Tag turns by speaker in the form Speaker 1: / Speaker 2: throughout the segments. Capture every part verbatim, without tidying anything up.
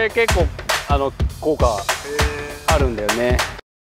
Speaker 1: れ結構あの効果あるんだよね。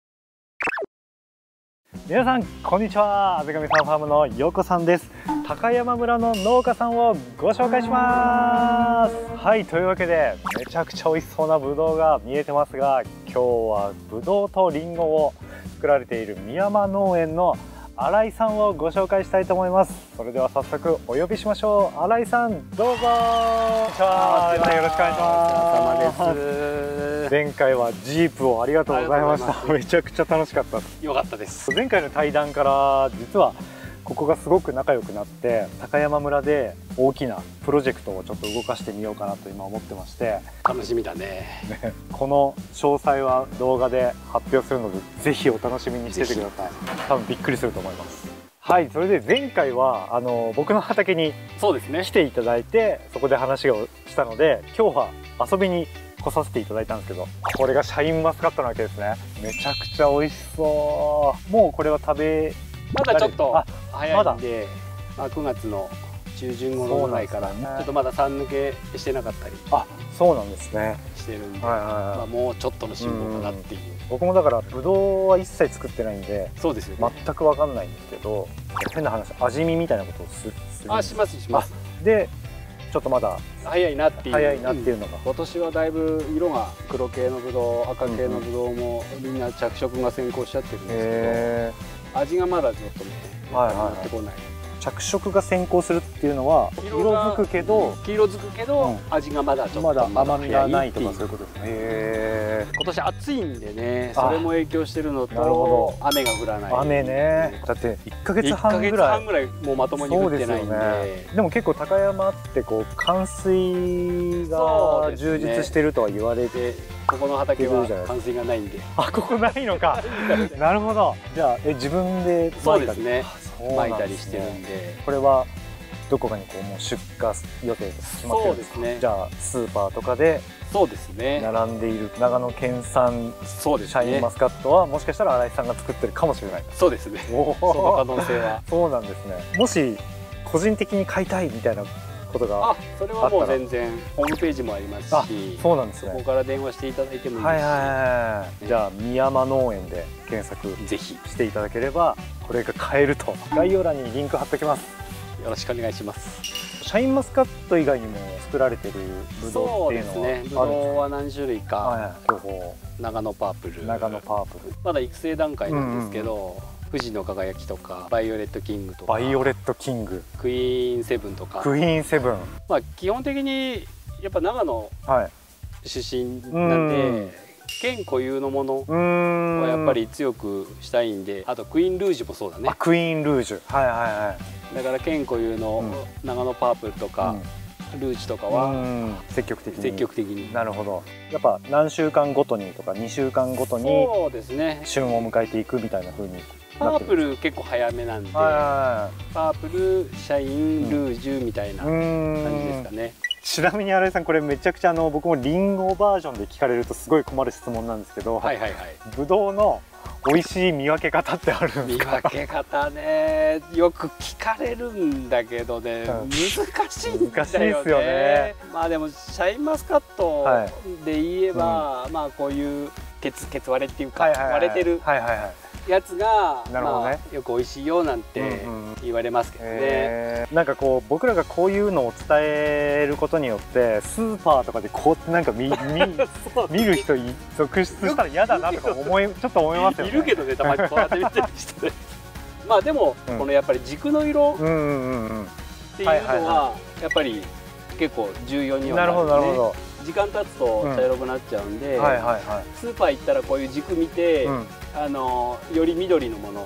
Speaker 2: 皆さんこんにちは。あぜがみさんファームのよこさんです。高山村の農家さんをご紹介します。はい、というわけでめちゃくちゃ美味しそうなぶどうが見えてますが、今日はぶどうとりんごを作られている美山農園の新井さんをご紹介したいと思います。それでは早速お呼びしましょう。新井さん、どうぞ。こんにちは。よろしくお願いします。お疲れ様です。前回はジープをありがとうございました。めちゃくちゃ楽しかったです。
Speaker 1: よかったです。
Speaker 2: 前回の対談から実はここがすごく仲良くなって、高山村で大きなプロジェクトをちょっと動かしてみようかなと今思ってまして、
Speaker 1: 楽しみだね。
Speaker 2: ね、この詳細は動画で発表するのでぜひお楽しみにしててください。多分びっくりすると思います。はい、それで前回はあの僕の畑に来ていただいて、そこで話をしたので、今日は遊びに来させていただいたんですけど、これがシャインマスカットなわけですね。めちゃくちゃ美味しそう。もうこれは食べ
Speaker 1: まだちょっと早いんで、まあ、くがつの中旬頃ぐらいからちょっとまだ酸抜けしてなかったり、
Speaker 2: あ、そうなんですね、
Speaker 1: してるんで、まあもうちょっとの辛抱かなっていう。
Speaker 2: 僕もだからブドウは一切作ってないんで、
Speaker 1: そうですよね、
Speaker 2: 全く分かんないんですけど、変な話、味見みたいなことをする。
Speaker 1: あ、しますします。
Speaker 2: でちょっとまだ
Speaker 1: 早いなっていう
Speaker 2: 早いなっていうのが、
Speaker 1: 今年はだいぶ色が黒系のブドウ、赤系のブドウもみんな着色が先行しちゃってるんですけど、味がまだちょっとね、乗ってこない。着
Speaker 2: 色が先行するっていうのは色づくけど、
Speaker 1: 黄色づくけど、味がまだちょっと
Speaker 2: まだ甘みがないとかそういうことですね。へ
Speaker 1: ー、今年暑いんでね、それも影響してるのと、雨が降らない。
Speaker 2: 雨ね、だっていっかげつはんぐらいいっかげつはんぐらい
Speaker 1: もうまともに降ってないんで。
Speaker 2: でも結構高山ってこう冠水が充実してるとは言われて、
Speaker 1: ここの畑は冠水がないんで。
Speaker 2: あ、ここないのか。なるほど。じゃあえ自分で
Speaker 1: そうですね、撒いたりしてるんで。
Speaker 2: これはどこかにこうもう出荷予定です決まってるんですか。
Speaker 1: そうですね。
Speaker 2: じゃあスーパーとかで
Speaker 1: そうですね、
Speaker 2: 並んでいる長野県産シャインマスカットはもしかしたら新井さんが作ってるかもしれない。
Speaker 1: そうですね、その可能性は。
Speaker 2: そうなんですね。もし個人的に買いたいみたいなことが、
Speaker 1: あ、それはもう全然ホームページもありますし、
Speaker 2: そうなんですね、
Speaker 1: そこから電話していただいてもいいですし、
Speaker 2: はいはいはい、じゃあ美山農園で検索
Speaker 1: ぜひ
Speaker 2: していただければこれが買えると。概要欄にリンク貼っておきます。
Speaker 1: よろしくお願いします。
Speaker 2: シャインマスカット以外にも作られてるブドウっていうのはあるんですか。
Speaker 1: ブドウは何種類か、
Speaker 2: はい、巨峰、
Speaker 1: 長野パープル、
Speaker 2: 長野パープル、
Speaker 1: まだ育成段階なんですけど、富士の輝きとかバイオレットキングとか、
Speaker 2: バイオレットキング、
Speaker 1: クイーンセブンとか、
Speaker 2: クイーンセブン、
Speaker 1: まあ基本的にやっぱ長野出身なんで、県固有のものはやっぱり強くしたいんで、あとクイーンルージュもそうだね。
Speaker 2: あ、クイーンルージュ、はいはいはい。
Speaker 1: だから県固有の長野パープルとか、うん、ルージュとかは
Speaker 2: 積極的に
Speaker 1: 積極的に。
Speaker 2: なるほど。やっぱ何週間ごとにとかにしゅうかんごとに
Speaker 1: そうですね、
Speaker 2: 旬を迎えていくみたいな風に。
Speaker 1: パープル結構早めなんで、パープル、シャイン、ルージュみたいな感じですかね。
Speaker 2: ちなみに新井さん、これめちゃくちゃあの僕もリンゴバージョンで聞かれるとすごい困る質問なんですけど、
Speaker 1: はいはいはい、
Speaker 2: ブドウの美味しい見分け方ってあるんですか。
Speaker 1: 見分け方ね、よく聞かれるんだけどね、うん、難しいんだよね。難しいですよね。まあでもシャインマスカットで言えば、はい、うん、まあこういうケツケツ割れっていうか、割れてるやつがまあよく美味しいよなんて言われますけどね。
Speaker 2: なんかこう僕らがこういうのを伝えることによってスーパーとかでこうってなんか見見見る人続出したら嫌だなとか思いちょっと思いますよね。
Speaker 1: いるけどね、たまにこうやって見てる人で。まあでも、うん、このやっぱり軸の色っていうのはやっぱり結構重要にはなるんですね。なるほどなるほど。時間経つと茶色くなっちゃうんで、スーパー行ったらこういう軸見て、うん、あのより緑のもの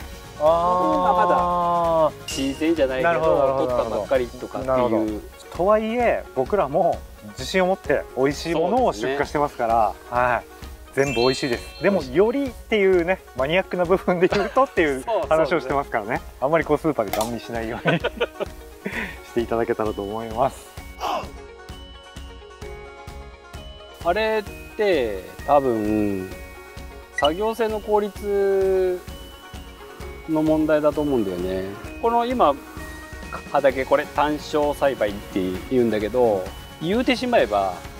Speaker 1: あまだ新鮮じゃないけど取ったばっかりとかっていう。
Speaker 2: とはいえ僕らも自信を持って美味しいものを出荷してますから、はい、全部美味しいです。でもよりっていうねマニアックな部分で言うとっていう話をしてますからね。あんまりこうスーパーでガン見しないようにしていただけたらと思います。
Speaker 1: あれって多分作業性の効率の問題だと思うんだよね。この今畑これ単勝栽培って言うんだけど、言うてしまえば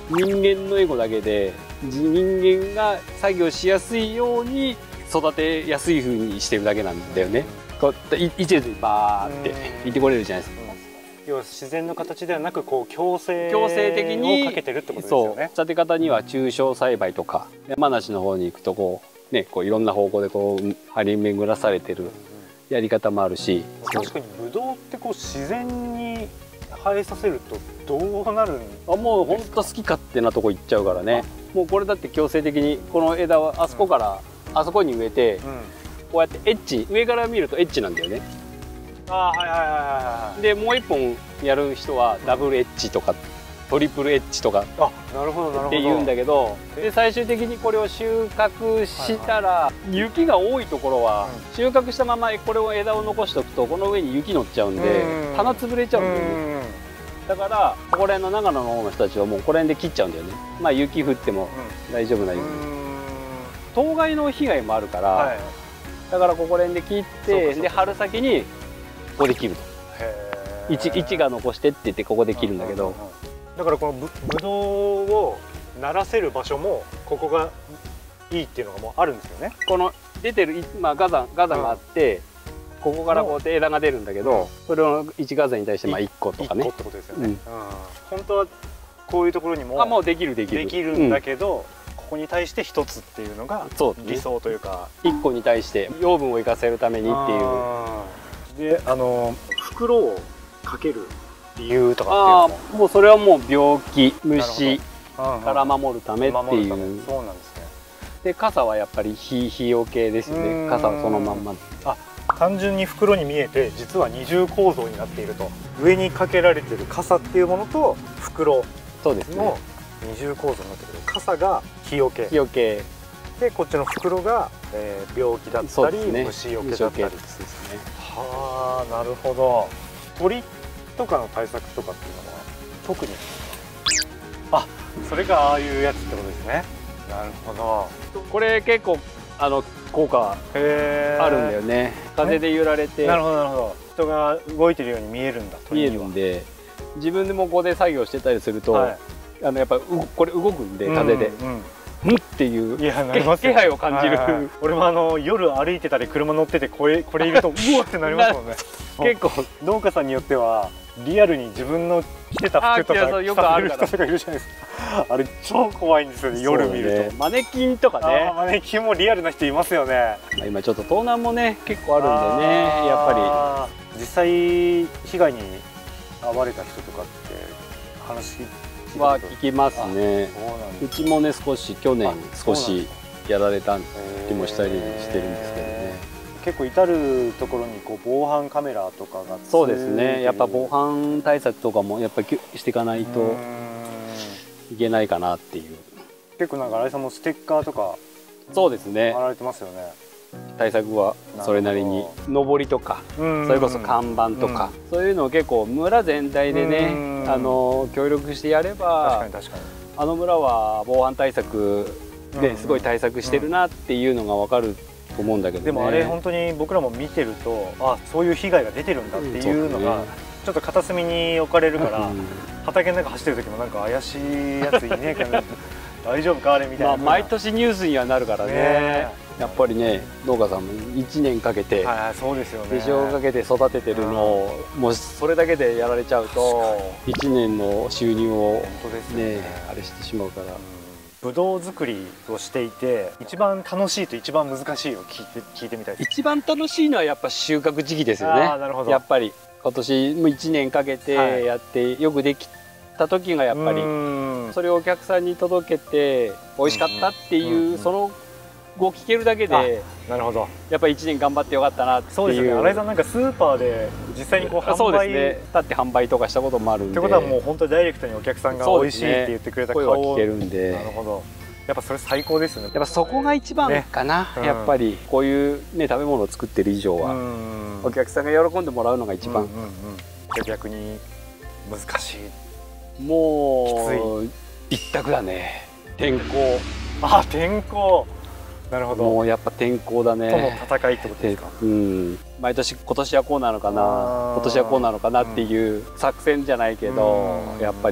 Speaker 1: 人間のエゴだけで人間が作業しやすいように育てやすい風にしてるだけなんだよね。こうい一列にバーっていてこれるじゃないですか。
Speaker 2: 要は自然の形ではなくこう共生
Speaker 1: 強制的に
Speaker 2: をかけてるってことですよね。
Speaker 1: そう、育て方には抽象栽培とか山梨の方に行くとこうねこういろんな方向でこう張り巡らされてるやり方もあるし、
Speaker 2: 確かにブドウってこう自然に生えさせるとどうなるんですか？
Speaker 1: あもうほんと好き勝手なとこ行っちゃうからね。もうこれだって強制的にこの枝はあそこから、うん、あそこに植えて、うん、こうやってエッジ上から見るとエッジなんだよね。
Speaker 2: あはいはいはいはい。
Speaker 1: でもう一本やる人はダブルエッジとか、うん、トリプルエッジとか
Speaker 2: あなるほどなるほど
Speaker 1: って言うんだけど、で最終的にこれを収穫したら、はいはい、雪が多いところは、うん、収穫したままこれを枝を残しておくとこの上に雪乗っちゃうんで、うん、棚潰れちゃうんだよね。うんだからここら辺の長野の方の人たちはもうここら辺で切っちゃうんだよね。まあ雪降っても大丈夫なように。当該の被害もあるから、はい、だからここら辺で切ってで春先にここで切ると。位置位置が残してって言ってここで切るんだけど、
Speaker 2: だからこのぶぶどうをならせる場所もここがいいっていうのがもうあるんですよね。
Speaker 1: この出てるまあガザンガザンがあって。うんここからこうやって枝が出るんだけど、それをいちガザンに対してまあいっことかね。いっこってことですよね。本当はこういうところにもあもうできるできる
Speaker 2: できるんだけど、ここに対してひとつっていうのが理想というか、
Speaker 1: いっこに対して養分を生かせるためにって
Speaker 2: いう。で、あの袋をかける理由とかっていうのも、
Speaker 1: あもうそれはもう病気虫から守るためっていう。
Speaker 2: そうなんですね。
Speaker 1: で傘はやっぱり日日よけですよね。傘はそのまんま。
Speaker 2: あ単純に袋に見えて実は二重構造になっていると。上にかけられてる傘っていうものと袋の二重構造になってくる。傘が日よけ
Speaker 1: 日よけ
Speaker 2: でこっちの袋が、えー、病気だったり、ね、虫よけだったりですね。はあなるほど。鳥とかの対策とかっていうのは特にあそれがああいうやつってことですね。なるほど。
Speaker 1: これ結構あの効果あるんだよね。風で揺られて。
Speaker 2: なるほどなるほど。人が動いてるように見えるんだ。
Speaker 1: 見えるんで、自分でもここで作業してたりすると、はい、あのやっぱこれ動くんで風で、うん、うん、っていう気配を感じる。
Speaker 2: 俺もあの夜歩いてたり車乗っててこれこれいるとうわってなりますもんね。結構農家さんによってはリアルに自分の着てた服とか着させる人とかいるじゃないですか。あれ超怖いんですよね。夜見ると
Speaker 1: マネキンとかね。
Speaker 2: マネキンもリアルな人いますよね。
Speaker 1: 今ちょっと盗難もね結構あるんでね。やっぱ
Speaker 2: り実際被害に遭われた人とかって話
Speaker 1: は聞きますね。うちもね少し去年少しやられたりもしたりしてるんですけどね。
Speaker 2: 結構至る所にこう防犯カメラとかが
Speaker 1: そうですね。やっぱ防犯対策とかもやっぱりしていかないといけないかなっていう。
Speaker 2: 結構なんか新井さんもステッカーとか
Speaker 1: そうですね
Speaker 2: 貼られてますよね。
Speaker 1: 対策はそれなりに上りとかそれこそ看板とかそういうのを結構村全体でねあの協力してやればあの村は防犯対策ですごい対策してるなっていうのが分かると思うんだけどね。
Speaker 2: でもあれ本当に僕らも見てるとあそういう被害が出てるんだっていうのがちょっと片隅に置かれるから畑の中走ってる時もなんか怪しいやついねえかな大丈夫かあれみたいな。
Speaker 1: 毎年ニュースにはなるからね。やっぱりね農家さんもいちねんかけて手塩かけて育ててるのをもうそれだけでやられちゃうといちねんの収入をねあれしてしまうから。
Speaker 2: ぶどう作りをしていて一番楽しいと一番難しいを聞いて聞いてみたいです。
Speaker 1: 一番楽しいのはやっぱ収穫時期ですよね。やっぱり今年もいちねんかけてやってよくできた時がやっぱりそれをお客さんに届けて美味しかったっていうその後聞けるだけで
Speaker 2: なるほど
Speaker 1: やっぱりいちねん頑張ってよかったなっていう。
Speaker 2: そうですよね。新井さんなんかスーパーで実際にこう販売
Speaker 1: そうですね立って販売とかしたこともあるんで。
Speaker 2: ってことはもう本当にダイレクトにお客さんが美味しいって言ってくれた
Speaker 1: 声は聞けるんで。
Speaker 2: なるほど。やっぱそれ最高ですね。
Speaker 1: やっぱそこが一番かな、ね、やっぱりこういうね食べ物を作ってる以上はお客さんが喜んでもらうのが一番。
Speaker 2: 逆に難しい
Speaker 1: もう一択だね。天候。
Speaker 2: あ天候。なるほど。
Speaker 1: もうやっぱ天候だね。
Speaker 2: との戦いってことですか。
Speaker 1: うん。毎年今年はこうなのかな今年はこうなのかなっていう作戦じゃないけどやっぱり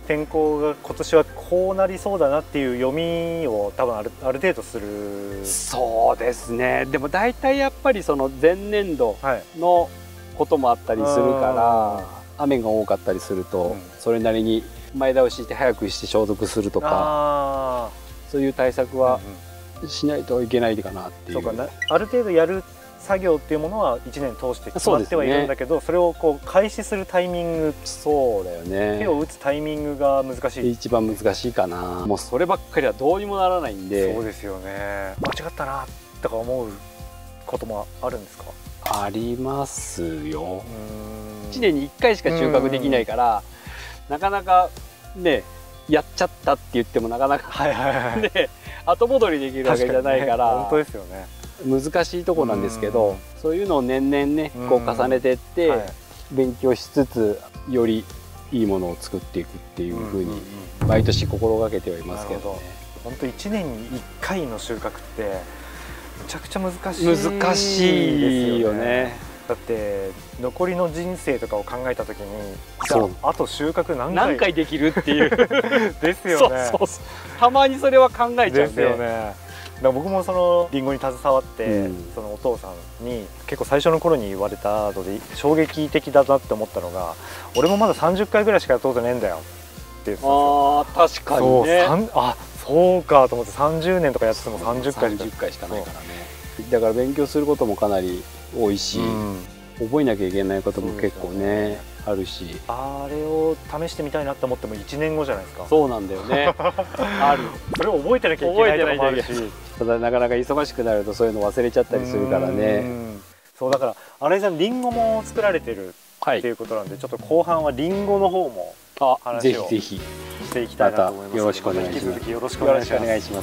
Speaker 2: 天候が今年はこうなりそうだなっていう読みを多分あるある程度する。
Speaker 1: そうですね。でも大体やっぱりその前年度のこともあったりするから、はい、雨が多かったりすると、うん、それなりに前倒しして早くして消毒するとか、そういう対策はしないといけないかなっていう。
Speaker 2: そうかな、ある程度やる作業っていうものはいちねん通して決まってはいるんだけど、 そ,、ね、それをこう開始するタイミング、
Speaker 1: そうだよね、
Speaker 2: 手を打つタイミングが難しい。
Speaker 1: 一番難しいかな。もうそればっかりはどうにもならないんで。
Speaker 2: そうですよね。間違ったなとか思うこともあるんですか？
Speaker 1: ありますよ。いちねんにいっかいしか収穫できないから、なかなかねやっちゃったって言ってもなかなかね後戻りできるわけじゃないから、
Speaker 2: ね、本当ですよね。
Speaker 1: 難しいとこなんですけど、そういうのを年々ねこう重ねていって、はい、勉強しつつよりいいものを作っていくっていうふうに毎年心がけてはいますけどね。
Speaker 2: 本当いちねんにいっかいの収穫ってめちゃくちゃ難しいですよね。
Speaker 1: 難しいよね。
Speaker 2: だって残りの人生とかを考えた時に、じゃああと収穫何回
Speaker 1: 何回できるっていう
Speaker 2: ですよね。
Speaker 1: そうそうそう、たまにそれは考えちゃうんで。ですよね。
Speaker 2: だから僕もそのリンゴに携わって、うん、そのお父さんに結構最初の頃に言われたので衝撃的だなって思ったのが、俺もまださんじゅっかいぐらいしかやったことねえんだよって言ってたんですよ。
Speaker 1: あー確かにね。
Speaker 2: そう、あそうかと思って、さんじゅうねんとかやっててもさんじゅっかいしか、
Speaker 1: さんじゅっかいしかないからね。だから勉強することもかなり多いし、うん、覚えなきゃいけないことも結構ねあるし、
Speaker 2: あれを試してみたいなって思ってもいちねんごじゃないですか。
Speaker 1: そうなんだよねある。
Speaker 2: それを覚えてなきゃいけないとかもあるし、
Speaker 1: ただなかなか忙しくなるとそういうの忘れちゃったりするからね。
Speaker 2: そうだから新井さんリンゴも作られてるっていうことなんで、はい、ちょっと後半はリンゴの方も話をしていきたいなと思います。
Speaker 1: よろしくお願いします。
Speaker 2: 引き続きよろしくお願いします。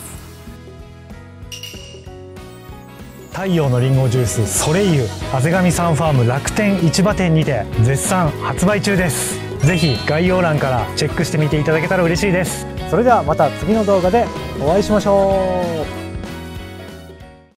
Speaker 3: 太陽のリンゴジュースソレイユあぜがみさんファーム楽天市場店にて絶賛発売中です。ぜひ概要欄からチェックしてみていただけたら嬉しいです。それではまた次の動画でお会いしましょう。